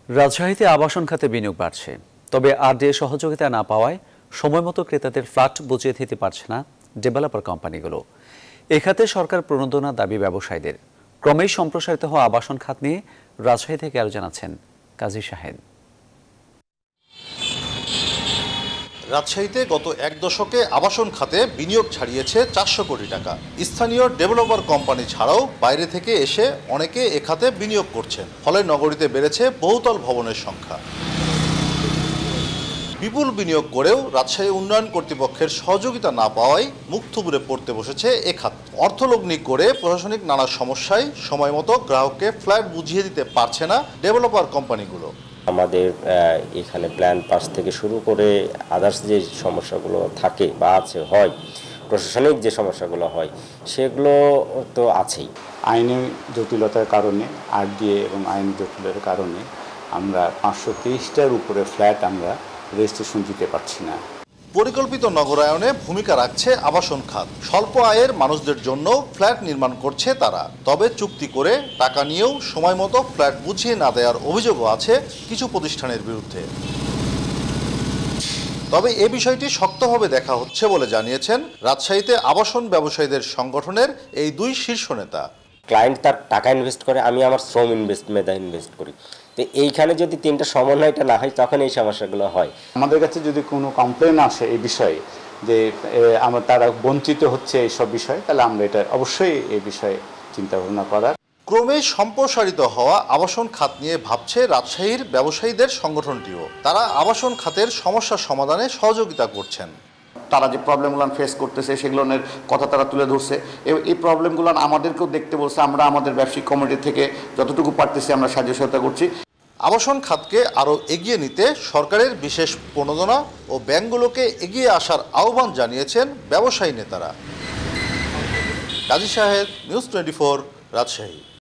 রাজশাহীতে আবাসন খাতে বিনিয়োগ বাড়ছে, তবে আরডিএ সহযোগিতা না পাওয়ায় সময়মতো ক্রেতাদের ফ্ল্যাট বুঝিয়ে দিতে পারছে না ডেভেলপার কোম্পানিগুলো। এ খাতে সরকার প্রণোদনা দাবি ব্যবসায়ীদের। ক্রমেই সম্প্রসারিত হওয়া আবাসন খাত নিয়ে রাজশাহী থেকে আরো জানাচ্ছেন কাজী শাহেদ। রাজশাহীতে গত এক দশকে আবাসন খাতে বিনিয়োগ ছাড়িয়েছে 400 কোটি টাকা। স্থানীয় ডেভেলপার কোম্পানি ছাড়াও বাইরে থেকে এসে অনেকে এ খাতে বিনিয়োগ করছেন, ফলে নগরীতে বেড়েছে বহুতল ভবনের সংখ্যা। বিপুল বিনিয়োগ করেও রাজশাহী উন্নয়ন কর্তৃপক্ষের সহযোগিতা না পাওয়ায় মুখ থুবড়ে পড়তে বসেছে এ খাত। অর্থলগ্নি করে প্রশাসনিক নানা সমস্যায় সময়মতো গ্রাহককে ফ্ল্যাট বুঝিয়ে দিতে পারছে না ডেভেলপার কোম্পানিগুলো। আমাদের এখানে প্ল্যান পাস থেকে শুরু করে আদার্স যে সমস্যাগুলো থাকে বা হয়, প্রশাসনিক যে সমস্যাগুলো হয় সেগুলো তো আছেই। আইনি জটিলতার কারণে আরডিএ এবং আইনি জটিলতার কারণে আমরা 523টার উপরে ফ্ল্যাট আমরা রেজিস্ট্রেশন দিতে পারছি না। পরিকল্পিত নগরায়নে ভূমিকা রাখছে আবাসন খাত। স্বল্প আয়ের মানুষদের জন্য ফ্ল্যাট নির্মাণ করছে তারা। তবে চুক্তি করে টাকা নিয়েও সময়মতো ফ্ল্যাট বুঝিয়ে না দেওয়ার অভিযোগও আছে কিছু প্রতিষ্ঠানের বিরুদ্ধে। তবে এ বিষয়টি শক্তভাবে দেখা হচ্ছে বলে জানিয়েছেন রাজশাহীতে আবাসন ব্যবসায়ীদের সংগঠনের এই দুই শীর্ষ নেতা। ক্লায়েন্ট তার টাকা ইনভেস্ট করে, আমি আমার শ্রম মেধা ইনভেস্ট করি। তো এইখানে যদি তিনটা সমন্বয়টা না হয় তখন এই সমস্যাগুলো হয়। আমাদের কাছে যদি কোনো কমপ্লেন আসে এই বিষয়ে যে তারা বঞ্চিত হচ্ছে এইসব বিষয়ে, তাহলে আমরা এটা অবশ্যই এই বিষয়ে চিন্তা ভাবনা করার। ক্রমে সম্প্রসারিত হওয়া আবাসন খাত নিয়ে ভাবছে রাজশাহীর ব্যবসায়ীদের সংগঠনটিও। তারা আবাসন খাতের সমস্যা সমাধানে সহযোগিতা করছেন। তারা যে প্রবলেমগুলো ফেস করতেছে সেগুলোর কথা তারা তুলে ধরছে। এই প্রবলেমগুলো আমাদেরকেও দেখতে বলছে। আমরা আমাদের ব্যবসায়িক কমিটি থেকে যতটুকু পারতেছি আমরা সাহায্য সহায়তা করছি। আবাসন খাতকে আরও এগিয়ে নিতে সরকারের বিশেষ প্রণোদনা ও ব্যাংকগুলোকে এগিয়ে আসার আহ্বান জানিয়েছেন ব্যবসায়ী নেতারা। কাজী শাহেদ, নিউজ 24, রাজশাহী।